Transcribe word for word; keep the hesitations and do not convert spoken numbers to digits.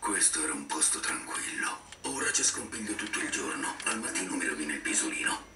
Questo era un posto tranquillo. Ora c'è scompiglio tutto il giorno. Al mattino mi rovina il pisolino.